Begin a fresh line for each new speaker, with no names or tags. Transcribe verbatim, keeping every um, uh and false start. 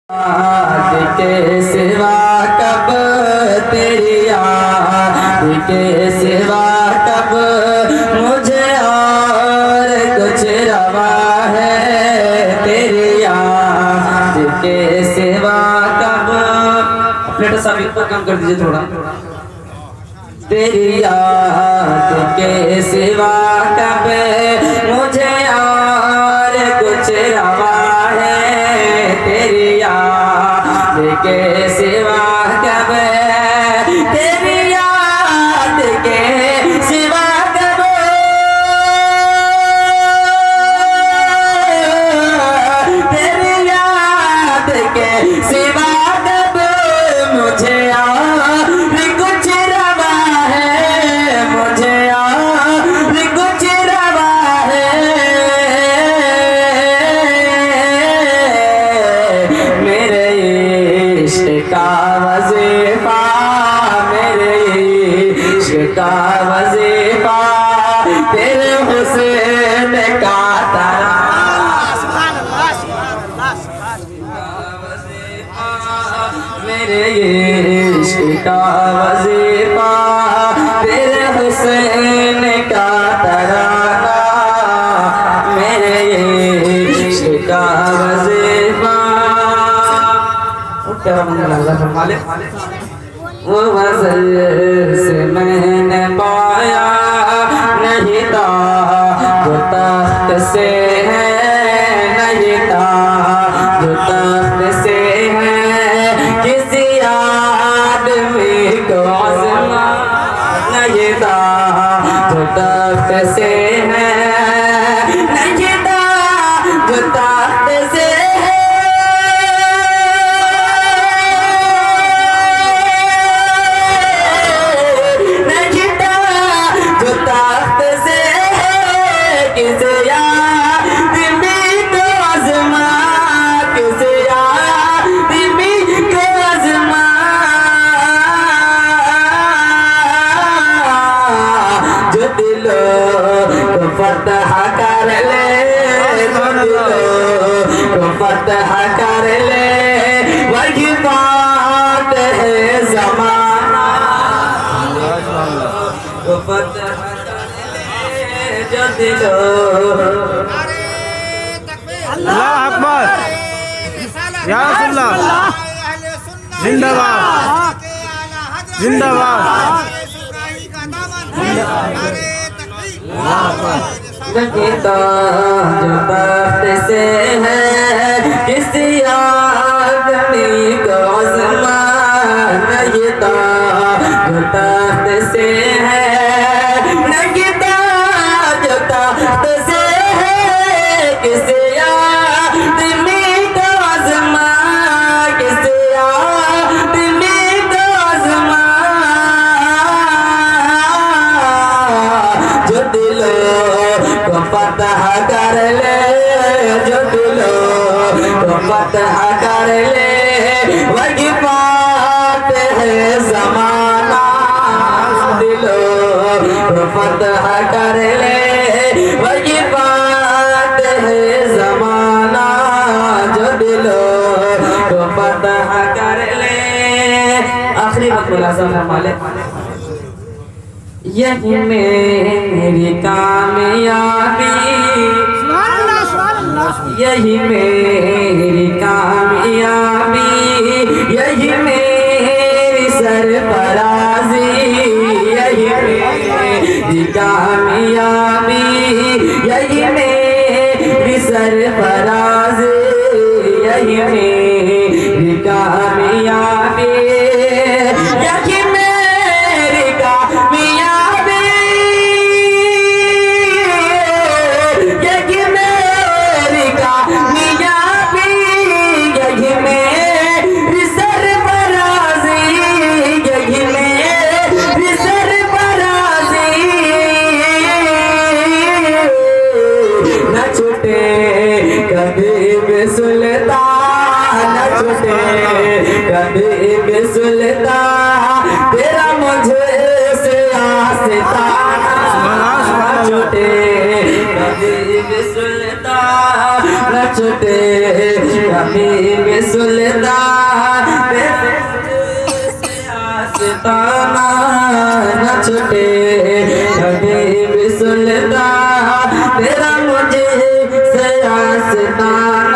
याद के सिवा कब तेरी याद के सिवा कब मुझे और कुछ रवा है। तेरी याद के सिवा कब प्लेट साहब इतना काम कर दीजिए थोड़ा। तेरी याद के सिवा कब मुझे और कुछ रवा है। तेरी याद के सिवा कब तेरी याद के सिवा कब तेरी याद के सिवा कब मुझे और कुछ रवा है। मुझे और कुछ रवा है। मेरे इश्क का वजीफा मेरे इश्क का वजीफा तेरे हुस्न का मेरे इश्क का वजीफा तेरे हुस्न का तराना। मेरे इश्क का वजीफा वो वज़ल से मैंने पाया नहीं था जो तख्त से है। नहीं था जो तख्त से है किसी आदमी को आज़मा। नहीं था जो तख्त से है। नहीं था जो तख्त से है। नहीं था जो तख्त से है किसी आदमी को आज़मा। किसी आदमी को आज़मा। जो दिलों को फतह कर ले जो दिलों को फतह कर ले वही बात है ज़माना। को फतह कर ले जो दिलों
अल्लाह अकबर या रसूलल्लाह जिंदाबाद जिंदाबाद।
लगता जो तख्त से है किसी आदमी को आज़मा। लगता जो तख्त से है। लगता जो तख्त से है किसी आदमी को आज़मा। किसी आदमी को आज़मा। जो दिलों को फतह कर ले जो दिलों को फतह कर ले वही बात है ज़माना। दिलों को फतह कर ले वही बात है ज़माना। जो दिलों को फतह कर ले। आखिरी वक्त मुलाज़ा फरमा ले। यही मेरी कामयाबी यही मेरी कामयाबी यही मेरी सरफराजी। यही मेरी कामयाबी यही मेरी सरफराजी। यही मेरी कामयाबी यही मेरी कामयाबी यही मेरी कामयाबी यही मेरी सरफराजी। यही मेरी सरफराजी। न छूटे कभी भी सुल्तान न छूटे कभी भी सुल्तान तेरा मुझे से आस्ताना। न छूटे कभी भी सुल्तान न छुटे कभी भी सुल्तान आस्ताना न छुटे कभी भी सुल्तान तेरा मुझे से आस्ताना